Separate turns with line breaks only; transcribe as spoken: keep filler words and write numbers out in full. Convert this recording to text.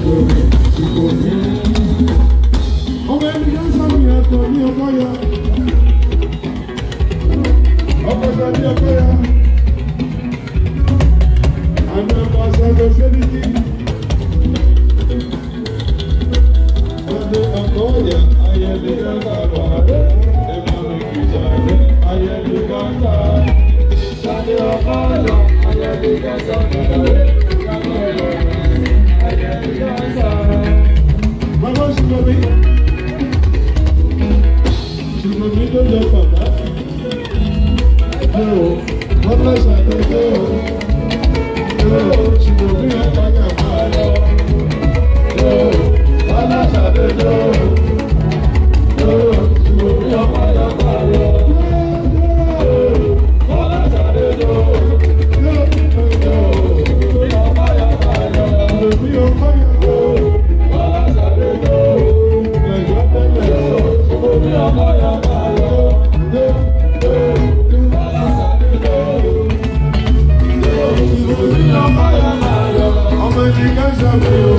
ọmọ ènìyàn sábì ẹ̀kọ́ ní Okoya. Ọkọ̀ta ní Okoya. Àmì ọmọ sọ́dọ̀ sẹ́díkì. Ọdún Okoya, ayẹyẹ ọ̀gá bàrẹ̀. Ẹ̀mọ́ ìgbìjà rẹ̀, ayẹyẹ ọ̀gá. Ṣadé Okoya, ayẹyẹ ọ̀gá bàrẹ̀. Mama Subomi, Subomi ló lọ bàbá. Yóò, wọ́n bá ṣàlẹ̀ yóò. Yóò, Subomi Okoya máa lọ. Yóò, wọ́n bá ṣàlẹ̀ yóò. Yóò, Subomi Okoya máa lọ. Yóò, wọ́n bá ṣàlẹ̀ yóò. Yóò, Subomi Okoya máa lọ. Subomi Okoya. I'm